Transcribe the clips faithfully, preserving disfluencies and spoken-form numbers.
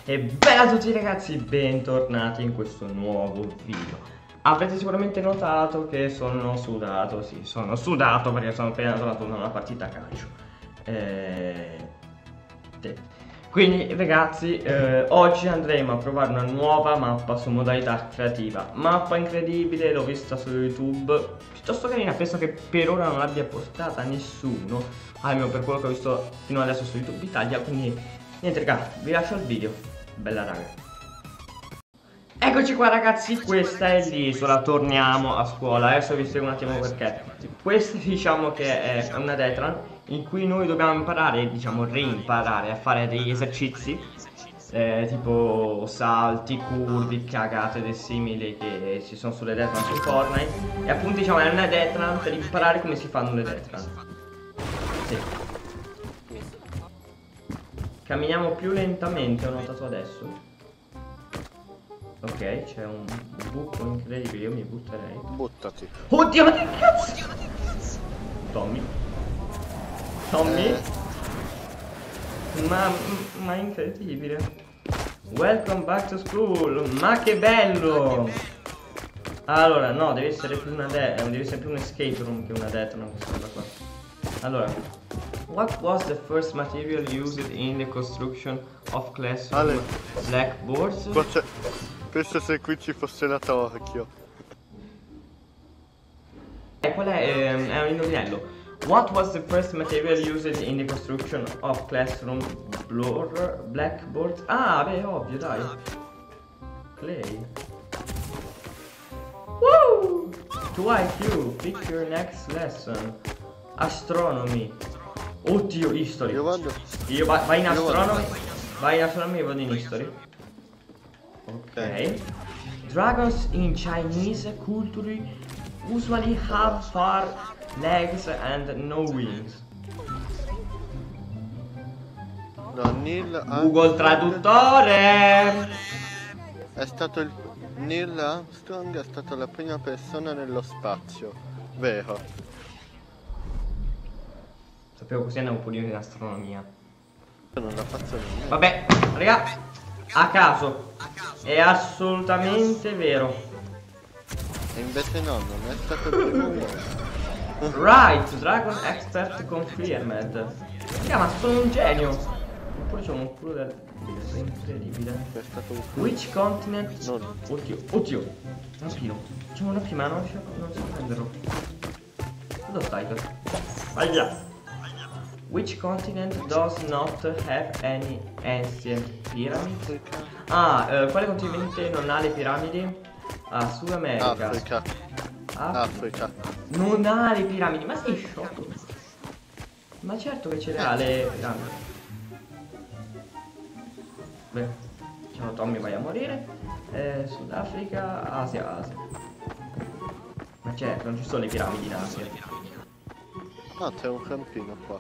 E bella a tutti ragazzi, bentornati in questo nuovo video. Avrete sicuramente notato che sono sudato, sì, sono sudato perché sono appena tornato da una partita a calcio. Eh... Sì. Quindi ragazzi, eh, oggi andremo a provare una nuova mappa su modalità creativa. Mappa incredibile, l'ho vista su YouTube, piuttosto carina, penso che per ora non l'abbia portata nessuno, almeno per quello che ho visto fino adesso su YouTube Italia, quindi niente raga, vi lascio il video. Bella raga. Eccoci qua ragazzi, questa è l'isola, torniamo a scuola. Adesso vi spiego un attimo perché. Questa diciamo che è una Detran in cui noi dobbiamo imparare, diciamo reimparare a fare degli esercizi eh, tipo salti, curvi, cagate e simili che ci sono sulle Detran su Fortnite. E appunto diciamo è una Detran per imparare come si fanno le Detran. Sì. Camminiamo più lentamente, ho notato adesso. Ok, c'è un buco incredibile, io mi butterei. Buttati. Oddio, ma che cazzo? Tommy. Tommy? Eh. Ma, ma incredibile. Welcome back to school. Ma che bello. Allora, no, deve essere più una de deve essere più un escape room che una Detran questa cosa qua. Allora, what was the first material used in the construction of classroom blackboards? Penso se qui ci fosse la torchio. E qual è? Ehm, è un indovinello. What was the first material used in the construction of classroom blur, blackboards? Ah, beh, ovvio, dai. Clay. Woo! two I Q, pick your next lesson. Astronomy. Oddio, history. Io vado. Io va vai in Io astronomy. vado. Vai in astronomy e vado in history. Ok. Okay. Dragons in Chinese culture usually have far legs and no wings. No, Neil Google Traduttore. È stato il Neil Armstrong è stato la prima persona nello spazio, vero? Sapevo così andavo un po' in astronomia. Non la faccio nemmeno. Vabbè, raga, a caso. È assolutamente vero. E invece no, non è stato il primo uomo. Right, Dragon Expert confirmed. Raga, ma sono un genio. Oppure c'è un culo del... è incredibile. È stato un Which continent? Non. Oddio, oddio. Rampino. C'è un rampino, ma non riesco, non so prenderlo. Dove stai? Vai via. Which continent does not have any ancient pyramids? Ah, eh, quale continente non ha le piramidi? Ah, Sud America. Africa. Af Africa. Non ha le piramidi, ma sei sciocco? Ma certo che ce le ha le piramidi. Beh, ciao Tommy, vai a morire. Eh, Sudafrica, Asia, Asia. Ma certo, non ci sono le piramidi in Asia. Ah, c'è un campino qua.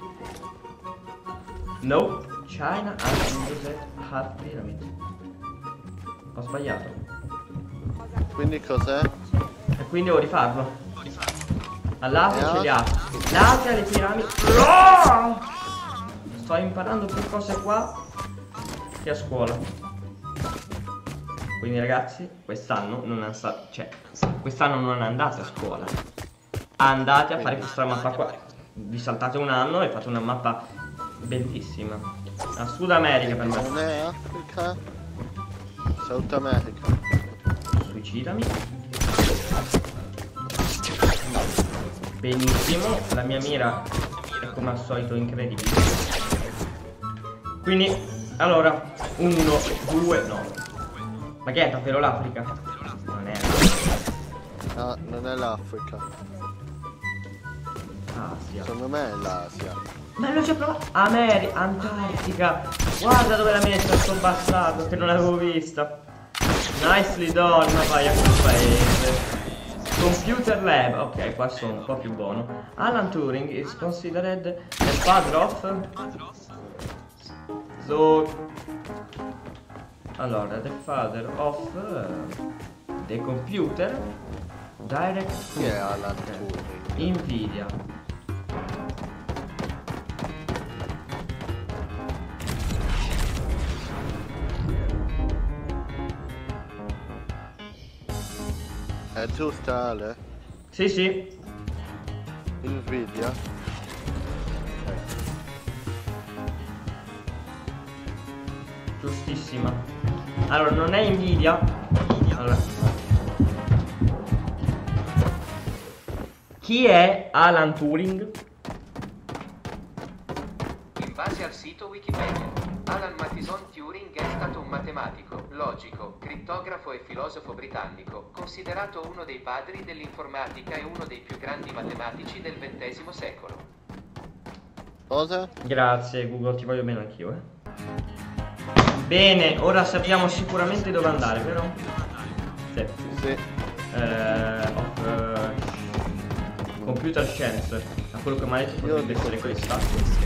No, China and Indonesia have pyramid. Ho sbagliato. Quindi cos'è? E quindi devo rifarlo. All'Asia Eh, ce li ha. L'Asia ha le piramidi. No! Sto imparando più cose qua che a scuola. Quindi ragazzi, quest'anno non andate, cioè, quest'anno non andate a scuola. Andate a fare questa mappa qua. Vi saltate un anno e fate una mappa bellissima. A Sud America per me. Non è Africa. South America. Suicidami. Benissimo, la mia mira è come al solito incredibile. Quindi, allora, uno, due, no. Ma che è davvero l'Africa? Non è. Ah, non è l'Africa. Asia. Secondo me è l'Asia. Ma l'ho già provato. America, Antartica. Guarda dove l'ha messa sto bastardo che non l'avevo vista. Nicely done, ma vai a quel paese. Computer Lab. Ok, qua sono un po' più buono. Alan Turing is considered the father of. So. Allora, the father of uh, the computer. Direct. Chi è Alan Turing? Nvidia. È giusta, Ale? Sì, sì. Nvidia? Giustissima. Allora, non è Nvidia. Allora. Chi è Alan Turing? In base al sito Wikipedia, Alan Mathison Turing è stato un matematico, logico, crittografo e filosofo britannico, considerato uno dei padri dell'informatica e uno dei più grandi matematici del ventesimo secolo. Cosa? Grazie Google, ti voglio bene anch'io, eh. Bene, ora sappiamo sicuramente dove andare, vero? Sì. Sì. Eh, of, eh, computer science. A quello che mi hai detto potrebbe essere questa.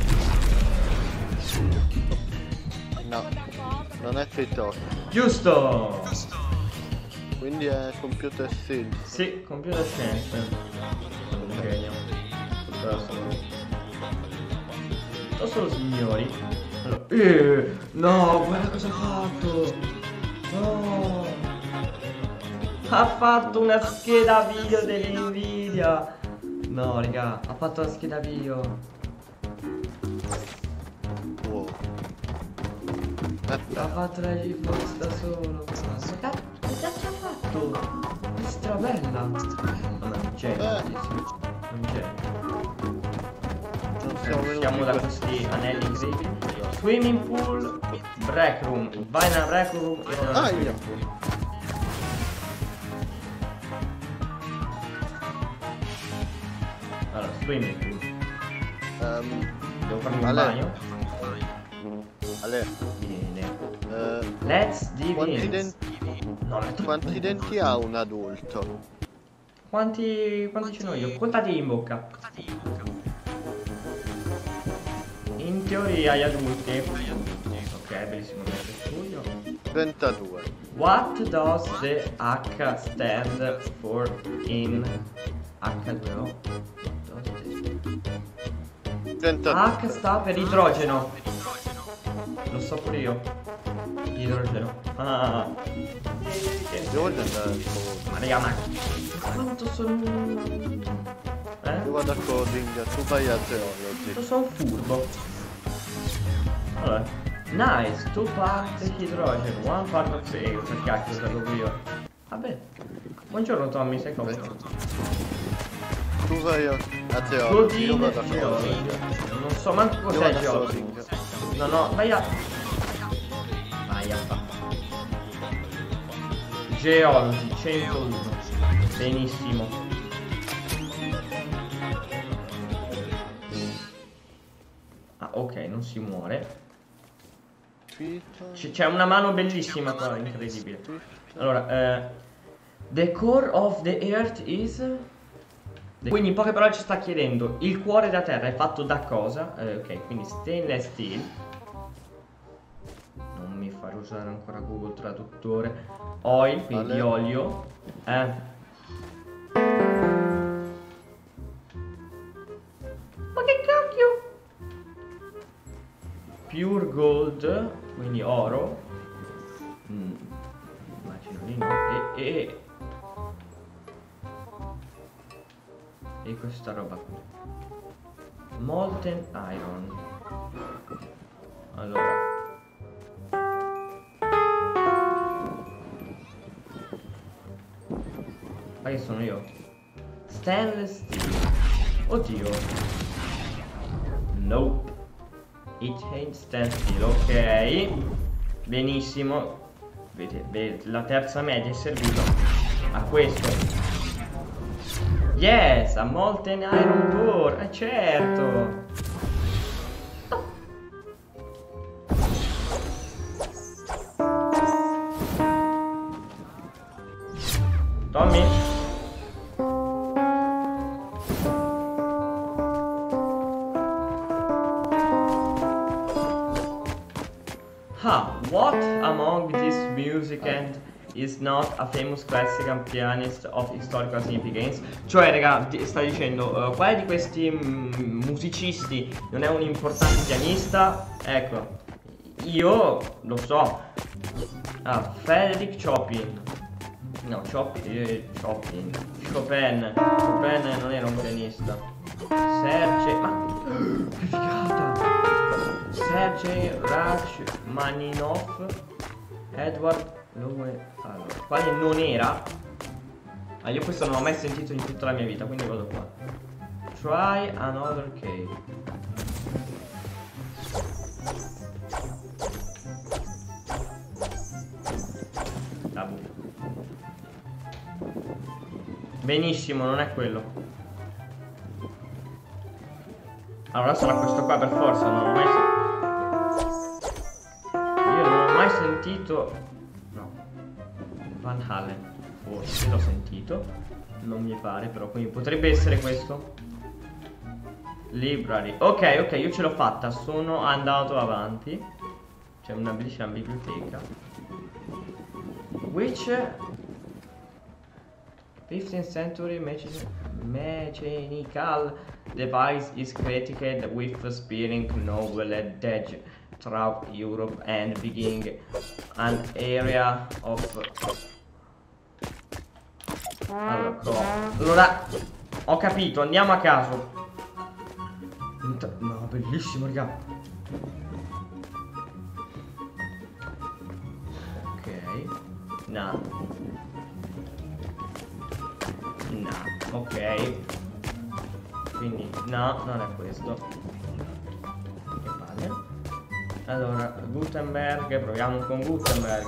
No, non è TikTok. Giusto! Quindi è computer science. Sì, computer science. Un genio. Sono solo signori. Allora, eh, no, guarda cosa ha fatto. No. Ha fatto una scheda video dell'Nvidia. No, raga, ha fatto la scheda video. Wow. Ha fatto la GeForce da solo. Cosa cazzo ha fatto? È strabella. Ma non c'è. Non c'è. Siamo da questi anelli incredibili. Swimming pool, break room. Vai nella break room e nella Ah, swimming io. pool. Allora, swimming pool. Um, Devo farmi un Ale. bagno. Ale, Bene. eh, Let's dive quanti, in. denti, No, metti- quanti denti ha un adulto? Quanti, quanti ce n'ho io? Contati in bocca. In teoria gli adulti. Ok, bellissimo questo studio. trentadue. What does the H stand for in H due O? trentadue. H sta per idrogeno. Lo so pure io. Idrogeno. Ah. Io voglio andare al coding. Ma raga, ma quanto sono... Eh? Io vado a coding, tu vai a Io geology. sono furbo. Allora. Nice, two part hydrogen, one part of the air. Che cacchio sapevo io. Vabbè. Buongiorno Tommy, sei comodo. Tu vai a, a geology, io Coding vado a geology. coding. Non so manco Io cos'è vado a geology. coding. No, no, vai a... Vai a fa. Geology centouno. Benissimo. Ah, ok, non si muore. C- C'è una mano bellissima qua, incredibile. Allora, eh, the core of the earth is... Quindi in poche parole ci sta chiedendo, il cuore della terra è fatto da cosa? Eh, ok, quindi stainless steel. Non mi far usare ancora Google Traduttore. Oil, quindi Ale. olio. Eh. Ma che cacchio? Pure gold, quindi oro. Mm, immagino di no. E, e, e questa roba qui. Molten iron. Allora. Ma che sono io? Stainless steel. Oddio. Nope. It ain't stainless steel. Ok. Benissimo. Vedete, vedete, la terza media è servita a questo. Yes, a molten iron ore. Eh certo. Tommy? Ah, what among this music and is not a famous classical pianist of historical significance? Cioè, raga, ti- sta dicendo, uh, quale di questi mm, musicisti non è un importante pianista? Ecco, io lo so. Ah, Frédéric Chopin. No, Chopin, eh, Chopin, Chopin, Chopin non era un pianista. Sergei, ma che figata! Sergei Rachmaninov, Edward Lowe, allora, quale non era? Ah, io questo non l'ho mai sentito in tutta la mia vita, quindi vado qua. Try another cave. Tabu. Benissimo, non è quello. Allora sarà questo qua per forza, non ho mai sentito. Io non ho mai sentito. No. Van Halen. Forse l'ho sentito. Non mi pare, però quindi potrebbe essere questo. Library. Ok, ok, io ce l'ho fatta. Sono andato avanti. C'è una bellissima biblioteca. Which fifteenth century mechanical device is credited with spearing knowledge throughout Europe and beginning an area of. Allora, allora, ho capito, andiamo a caso. No, bellissimo, raga. Ok. No. No, ok. Quindi, no, non è questo. Che palle. Allora, Gutenberg, proviamo con Gutenberg.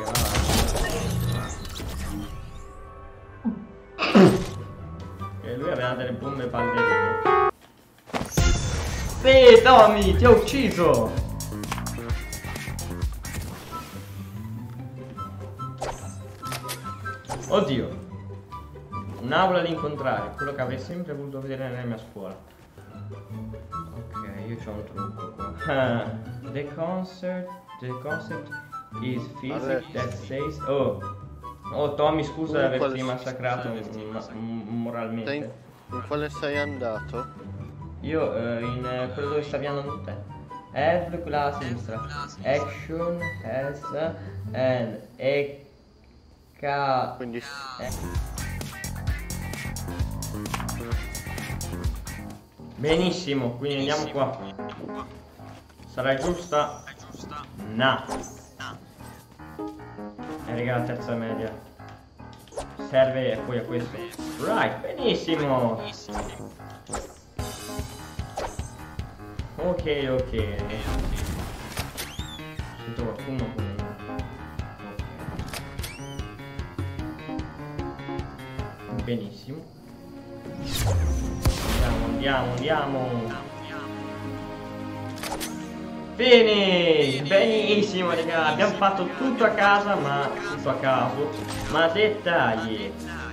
E lui aveva delle bombe ballerine. Sì, Tommy, ti ho ucciso! Oddio. Un'aula di incontrare, quello che avrei sempre voluto vedere nella mia scuola. Ok, io c'ho un trucco qua. The concert, the concept is physics that says. Oh, oh Tommy, scusa di averti massacrato moralmente. In, in quale sei andato? Io eh, in eh, quello dove stavi andando te. Help, quella a sinistra. Action has an e ca. Quindi. Eh. Benissimo, quindi andiamo qua. Sarà giusta? No. E raga, la terza media serve e poi a questo. Right, benissimo. Ok, ok. Sento qualcuno con. Ok. Benissimo. Andiamo, andiamo, andiamo. Bene, benissimo raga, abbiamo fatto tutto a casa, ma tutto a caso, ma dettagli.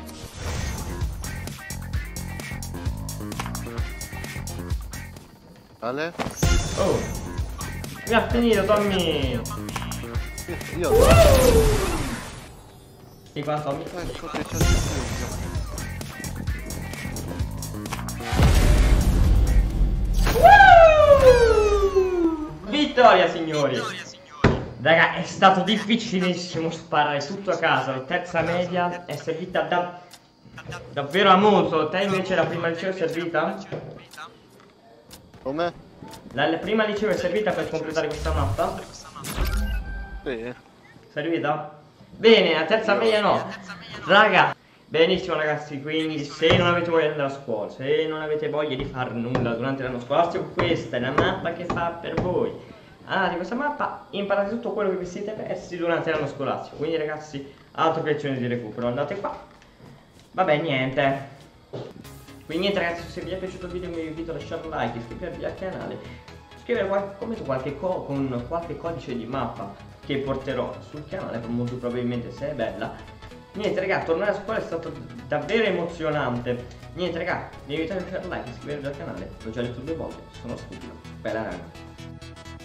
Ale? Oh, mi ha finito Tommy. Io. Di qua Tommy? Ecco che c'è il Vittoria signori! Raga, è stato difficilissimo sparare tutto a casa. La terza media è servita da davvero a molto. Te invece la prima liceo è servita? Come? La, la prima liceo è servita per completare questa mappa? Sì. Servita? Bene, la terza media no. Raga, benissimo ragazzi, quindi se non avete voglia di andare a scuola, se non avete voglia di fare nulla durante l'anno scolastico, questa è la mappa che fa per voi. Allora, di questa mappa imparate tutto quello che vi siete persi durante l'anno scolastico. Quindi ragazzi, altre lezioni di recupero, andate qua. Vabbè, niente. Quindi niente ragazzi, se vi è piaciuto il video vi invito a lasciare un like, iscrivervi al canale, scrivere qualche commento qualche co con qualche codice di mappa che porterò sul canale, molto probabilmente se è bella. Niente raga, tornare a scuola è stato davvero emozionante. Niente raga, vi invito a lasciare un like, iscrivervi al canale, l'ho già detto due volte, sono stupido. Bella raga.